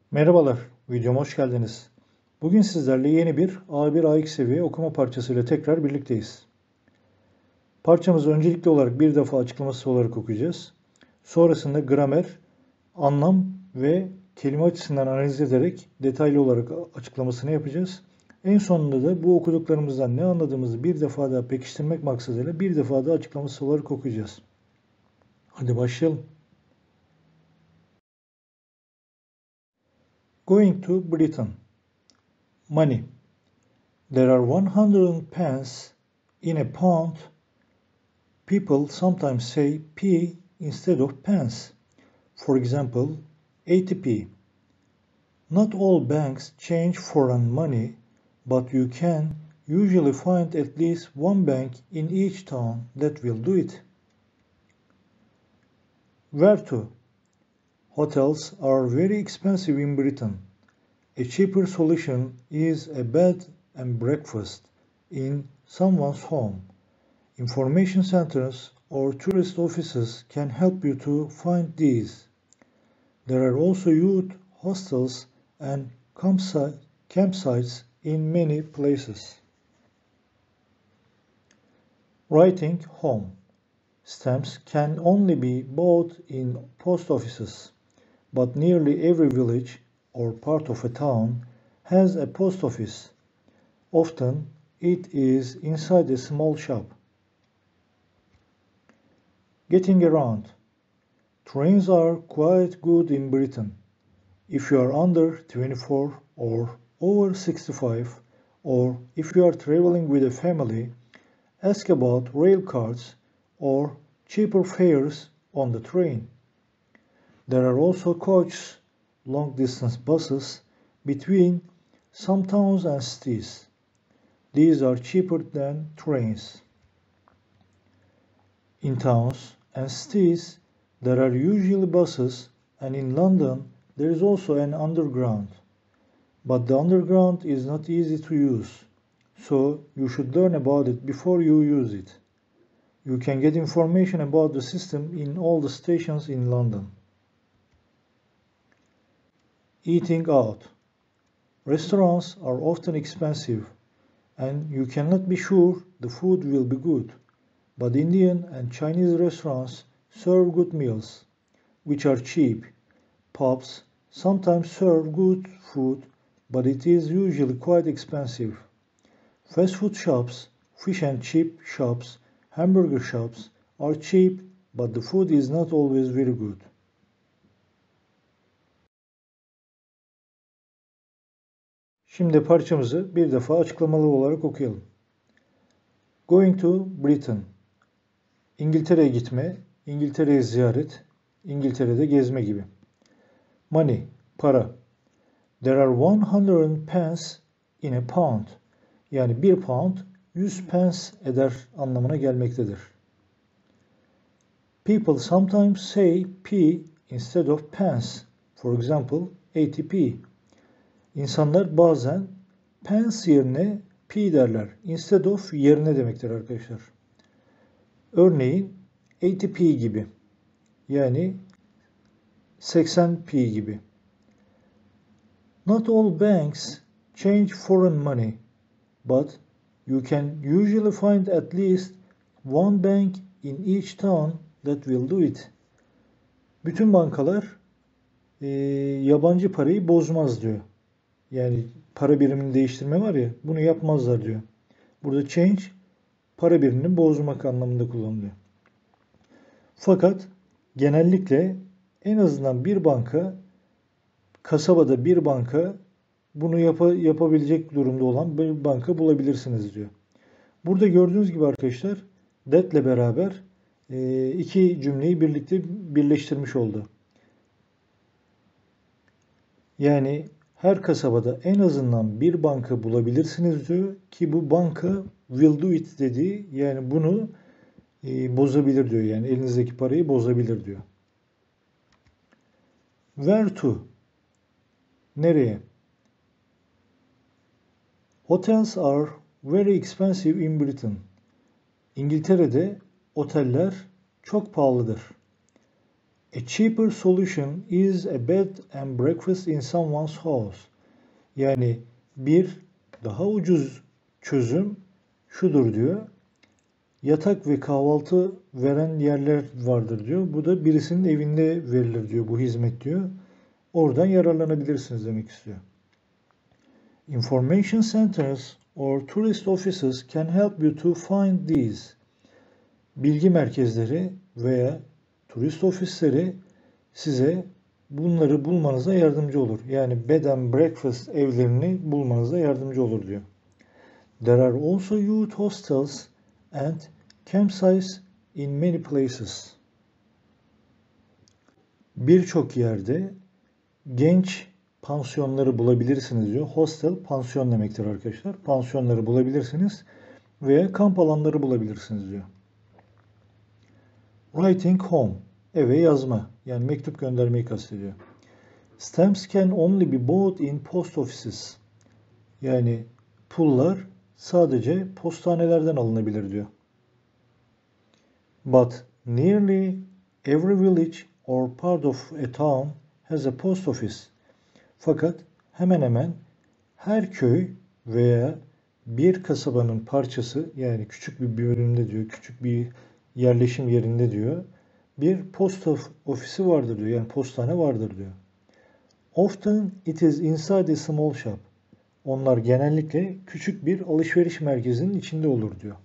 Merhabalar, videoma hoş geldiniz. Bugün sizlerle yeni bir A1 A2 seviye okuma parçasıyla tekrar birlikteyiz. Parçamızı öncelikli olarak bir defa açıklaması olarak okuyacağız. Sonrasında gramer, anlam ve kelime açısından analiz ederek detaylı olarak açıklamasını yapacağız. En sonunda da bu okuduklarımızdan ne anladığımızı bir defa daha pekiştirmek maksadıyla bir defa daha açıklaması olarak okuyacağız. Hadi başlayalım. Going to Britain. Money. There are 100 pence in a pound. People sometimes say p instead of pence. For example, 80p. Not all banks change foreign money, but you can usually find at least one bank in each town that will do it. Where to? Hotels are very expensive in Britain. A cheaper solution is a bed and breakfast in someone's home. Information centers or tourist offices can help you to find these. There are also youth hostels and campsites in many places. Writing home. Stamps can only be bought in post offices, but nearly every village or part of a town has a post office. Often it is inside a small shop. Getting around. Trains are quite good in Britain. If you are under 24 or over 65, or if you are traveling with a family, ask about rail cards or cheaper fares on the train. There are also coaches, long-distance buses between some towns and cities. These are cheaper than trains. In towns and cities, there are usually buses, and in London there is also an underground. But the underground is not easy to use, so you should learn about it before you use it. You can get information about the system in all the stations in London. Eating out. Restaurants are often expensive, and you cannot be sure the food will be good. But Indian and Chinese restaurants serve good meals, which are cheap. Pubs sometimes serve good food, but it is usually quite expensive. Fast food shops, fish and chip shops, hamburger shops are cheap, but the food is not always very good. Şimdi parçamızı bir defa açıklamalı olarak okuyalım. Going to Britain. İngiltere'ye gitme, İngiltere'ye ziyaret, İngiltere'de gezme gibi. Money, para. There are 100 pence in a pound. Yani 1 pound 100 pence eder anlamına gelmektedir. People sometimes say p instead of pence. For example, 80p. İnsanlar bazen pence yerine p derler. Instead of yerine demektir arkadaşlar. Örneğin 80p gibi. Yani 80p gibi. Not all banks change foreign money, but you can usually find at least one bank in each town that will do it. Bütün bankalar yabancı parayı bozmaz diyor. Yani para birimini değiştirme var ya, bunu yapmazlar diyor. Burada change para birimini bozmak anlamında kullanılıyor. Fakat genellikle en azından bir banka, kasabada bir banka bunu yapabilecek durumda olan bir banka bulabilirsiniz diyor. Burada gördüğünüz gibi arkadaşlar that ile beraber iki cümleyi birlikte birleştirmiş oldu. Yani her kasabada en azından bir banka bulabilirsiniz diyor ki bu banka will do it dediği, yani bunu bozabilir diyor. Yani elinizdeki parayı bozabilir diyor. Where to? Nereye? Hotels are very expensive in Britain. İngiltere'de oteller çok pahalıdır. A cheaper solution is a bed and breakfast in someone's house. Yani bir daha ucuz çözüm şudur diyor. Yatak ve kahvaltı veren yerler vardır diyor. Bu da birisinin evinde verilir diyor bu hizmet diyor. Oradan yararlanabilirsiniz demek istiyor. Information centers or tourist offices can help you to find these. Bilgi merkezleri veya turist ofisleri size bunları bulmanıza yardımcı olur. Yani bed and breakfast evlerini bulmanıza yardımcı olur diyor. There are also youth hostels and campsites in many places. Birçok yerde genç pansiyonları bulabilirsiniz diyor. Hostel pansiyon demektir arkadaşlar. Pansiyonları bulabilirsiniz veya kamp alanları bulabilirsiniz diyor. Writing home, eve yazma, yani mektup göndermeyi kastediyor. Stamps can only be bought in post offices. Yani pullar sadece postanelerden alınabilir diyor. But nearly every village or part of a town has a post office. Fakat hemen hemen her köy veya bir kasabanın parçası, yani küçük bir bölümde diyor, küçük bir yerleşim yerinde diyor, bir post ofisi vardır diyor, yani postane vardır diyor. Often it is inside a small shop. Onlar genellikle küçük bir alışveriş merkezinin içinde olur diyor.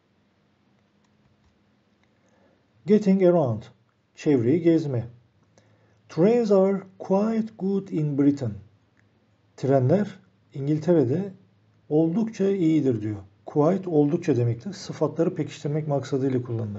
Getting around, çevreyi gezme. Trains are quite good in Britain. Trenler İngiltere'de oldukça iyidir diyor. Quite oldukça demektir. Sıfatları pekiştirmek maksadıyla kullanılır.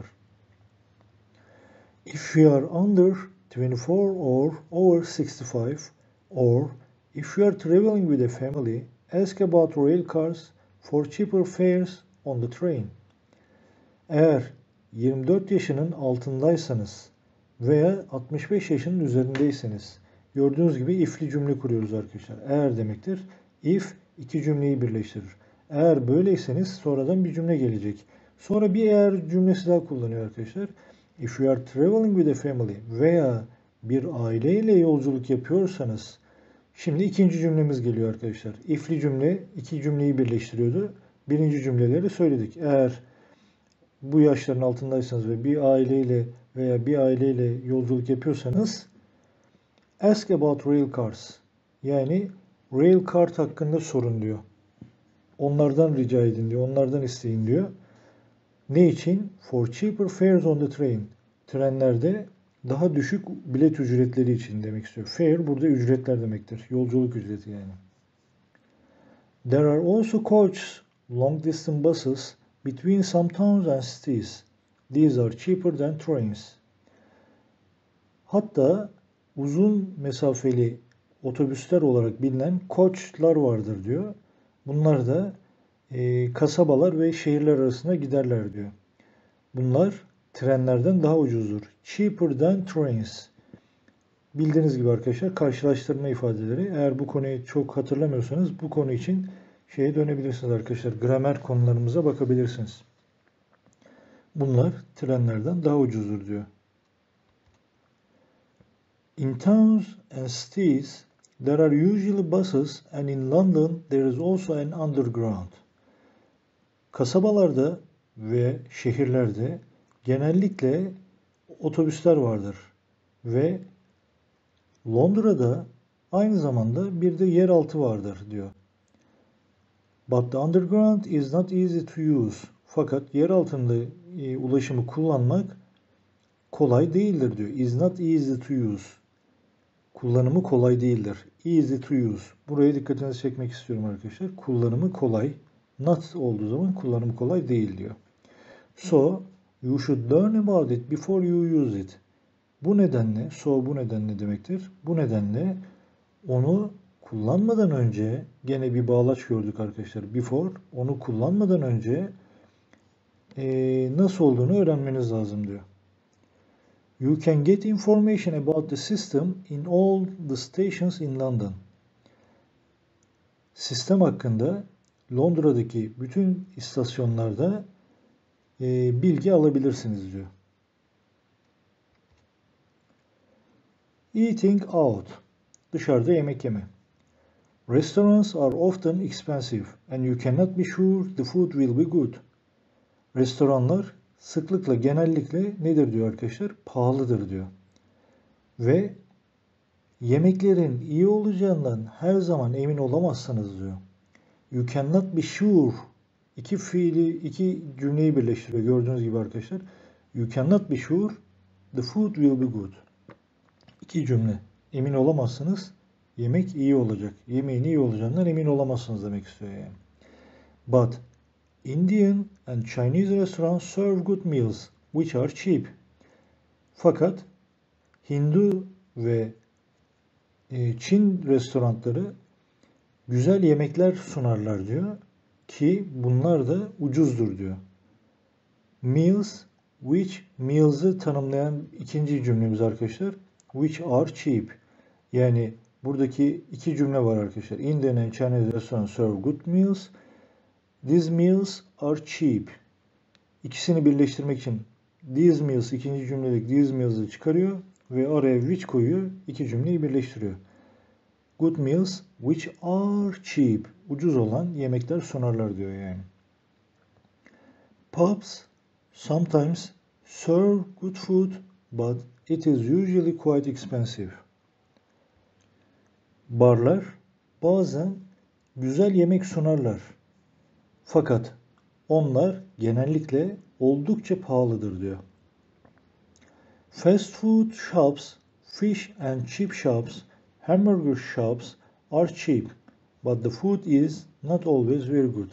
If you are under 24 or over 65 or if you are traveling with a family, ask about rail cars for cheaper fares on the train. Eğer 24 yaşının altındaysanız veya 65 yaşının üzerindeyseniz, gördüğünüz gibi if'li cümle kuruyoruz arkadaşlar. Eğer demektir. If iki cümleyi birleştirir. Eğer böyleyseniz sonradan bir cümle gelecek. Sonra bir eğer cümlesi daha kullanıyor arkadaşlar. If you are traveling with a family veya bir aileyle yolculuk yapıyorsanız, şimdi ikinci cümlemiz geliyor arkadaşlar. If'li cümle iki cümleyi birleştiriyordu. Birinci cümleleri söyledik. Eğer bu yaşların altındaysanız ve bir aileyle veya bir aileyle yolculuk yapıyorsanız ask about rail cars. Yani rail cart hakkında sorun diyor. Onlardan rica edin diyor. Onlardan isteyin diyor. Ne için? For cheaper fares on the train. Trenlerde daha düşük bilet ücretleri için demek istiyor. Fare burada ücretler demektir. Yolculuk ücreti yani. There are also coaches, long distance buses between some towns and cities. These are cheaper than trains. Hatta uzun mesafeli otobüsler olarak bilinen koçlar vardır diyor. Bunlar da kasabalar ve şehirler arasında giderler diyor. Bunlar trenlerden daha ucuzdur. Cheaper than trains. Bildiğiniz gibi arkadaşlar karşılaştırma ifadeleri. Eğer bu konuyu çok hatırlamıyorsanız bu konu için şeye dönebilirsiniz arkadaşlar. Gramer konularımıza bakabilirsiniz. Bunlar trenlerden daha ucuzdur diyor. In towns and cities there are usually buses and in London there is also an underground. Kasabalarda ve şehirlerde genellikle otobüsler vardır ve Londra'da aynı zamanda bir de yeraltı vardır diyor. But the underground is not easy to use. Fakat yer altında ulaşımı kullanmak kolay değildir diyor. Is not easy to use. Kullanımı kolay değildir. Easy to use. Buraya dikkatinizi çekmek istiyorum arkadaşlar. Kullanımı kolay. Not olduğu zaman kullanımı kolay değil diyor. So, you should learn about it before you use it. Bu nedenle, bu nedenle demektir. Bu nedenle onu kullanmadan önce, gene bir bağlaç gördük arkadaşlar. Before, onu kullanmadan önce nasıl olduğunu öğrenmeniz lazım diyor. You can get information about the system in all the stations in London. Sistem hakkında Londra'daki bütün istasyonlarda bilgi alabilirsiniz diyor. Eating out. Dışarıda yemek yeme. Restaurants are often expensive and you cannot be sure the food will be good. Restoranlar sıklıkla, genellikle nedir diyor arkadaşlar? Pahalıdır diyor. Ve yemeklerin iyi olacağından her zaman emin olamazsınız diyor. You cannot be sure. İki fiili, iki cümleyi birleştiriyor gördüğünüz gibi arkadaşlar. You cannot be sure the food will be good. İki cümle. Emin olamazsınız. Yemek iyi olacak. Yemeğin iyi olacağından emin olamazsınız demek istiyor yani. But Indian and Chinese restaurants serve good meals which are cheap. Fakat Hindu ve Çin restoranları güzel yemekler sunarlar diyor ki bunlar da ucuzdur diyor. Meals, meals'ı tanımlayan ikinci cümlemiz arkadaşlar. Which are cheap. Yani buradaki iki cümle var arkadaşlar. Indian and Chinese restaurants serve good meals. These meals are cheap. İkisini birleştirmek için these meals, ikinci cümledeki these meals'ı çıkarıyor ve araya which koyuyor. İki cümleyi birleştiriyor. Good meals which are cheap. Ucuz olan yemekler sunarlar diyor yani. Pubs sometimes serve good food but it is usually quite expensive. Barlar bazen güzel yemek sunarlar. Fakat onlar genellikle oldukça pahalıdır diyor. Fast food shops, fish and chip shops, hamburger shops are cheap, but the food is not always very good.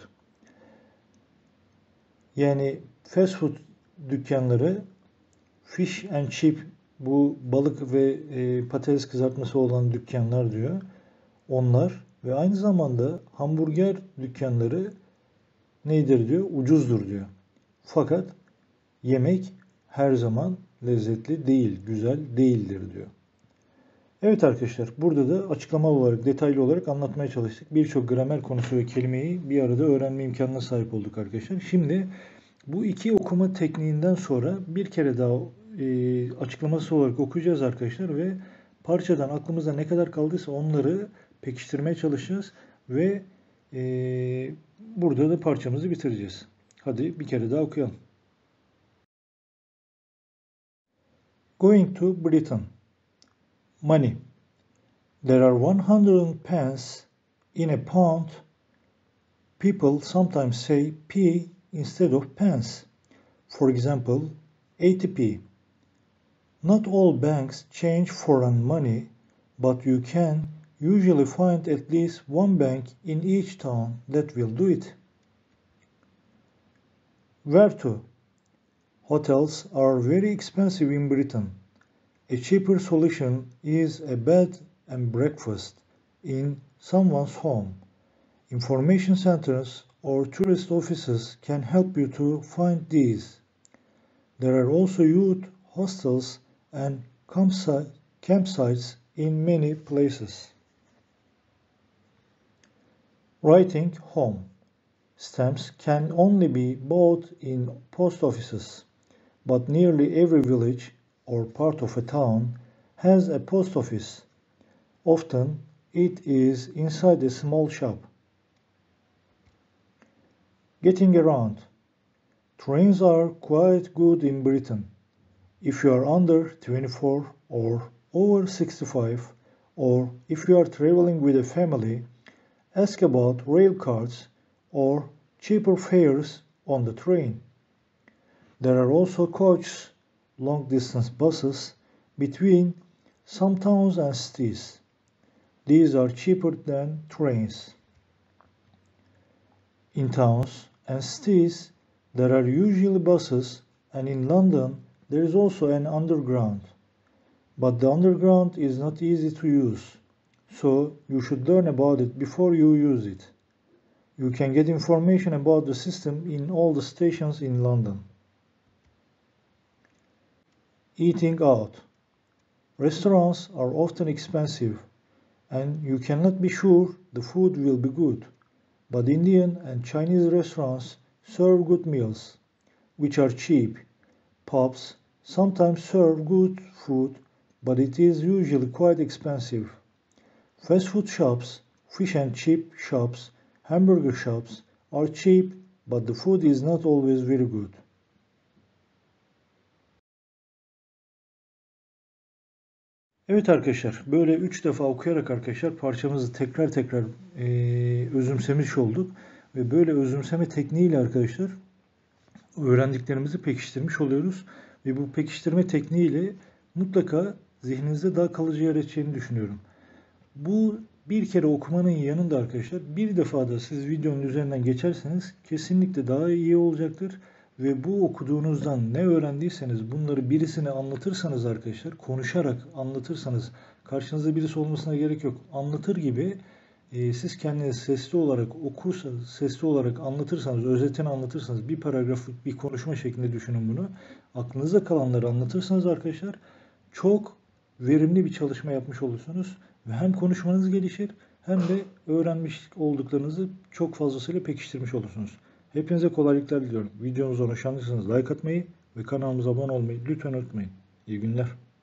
Yani fast food dükkanları, fish and chip, bu balık ve patates kızartması olan dükkanlar diyor. Onlar ve aynı zamanda hamburger dükkanları nedir diyor? Ucuzdur diyor. Fakat yemek her zaman lezzetli değil, güzel değildir diyor. Evet arkadaşlar, burada da açıklamalı olarak, detaylı olarak anlatmaya çalıştık. Birçok gramer konusu ve kelimeyi bir arada öğrenme imkanına sahip olduk arkadaşlar. Şimdi bu iki okuma tekniğinden sonra bir kere daha açıklaması olarak okuyacağız arkadaşlar ve parçadan aklımızda ne kadar kaldıysa onları pekiştirmeye çalışacağız ve burada da parçamızı bitireceğiz. Hadi bir kere daha okuyalım. Going to Britain. Money. There are 100 pence in a pound. People sometimes say p instead of pence. For example, 80p. Not all banks change foreign money, but you can usually find at least one bank in each town that will do it. Where to? Hotels are very expensive in Britain. A cheaper solution is a bed and breakfast in someone's home. Information centers or tourist offices can help you to find these. There are also youth hostels and campsites in many places. Writing home. Stamps can only be bought in post offices, but nearly every village or part of a town has a post office. Often it is inside a small shop. Getting around. Trains are quite good in Britain. If you are under 24 or over 65, or if you are traveling with a family, ask about rail cards or cheaper fares on the train. There are also coaches, long-distance buses between some towns and cities. These are cheaper than trains. In towns and cities, there are usually buses, and in London there is also an underground. But the underground is not easy to use, so you should learn about it before you use it. You can get information about the system in all the stations in London. Eating out. Restaurants are often expensive, and you cannot be sure the food will be good. But Indian and Chinese restaurants serve good meals, which are cheap. Pubs sometimes serve good food, but it is usually quite expensive. Fast food shops, fish and chip shops, hamburger shops are cheap, but the food is not always very good. Evet arkadaşlar, böyle 3 defa okuyarak arkadaşlar parçamızı tekrar özümsemiş olduk. Ve böyle özümseme tekniğiyle arkadaşlar öğrendiklerimizi pekiştirmiş oluyoruz. Ve bu pekiştirme tekniğiyle mutlaka zihninizde daha kalıcı yer edeceğini düşünüyorum. Bu bir kere okumanın yanında arkadaşlar bir defa da siz videonun üzerinden geçerseniz kesinlikle daha iyi olacaktır. Ve bu okuduğunuzdan ne öğrendiyseniz bunları birisine anlatırsanız arkadaşlar, konuşarak anlatırsanız, karşınızda birisi olmasına gerek yok. Anlatır gibi siz kendiniz sesli olarak okursanız, sesli olarak anlatırsanız, özetini anlatırsanız, bir paragraflık bir konuşma şeklinde düşünün bunu. Aklınızda kalanları anlatırsanız arkadaşlar çok verimli bir çalışma yapmış olursunuz. Ve hem konuşmanız gelişir hem de öğrenmiş olduklarınızı çok fazlasıyla pekiştirmiş olursunuz. Hepinize kolaylıklar diliyorum. Videomuza hoşlandıysanız like atmayı ve kanalımıza abone olmayı lütfen unutmayın. İyi günler.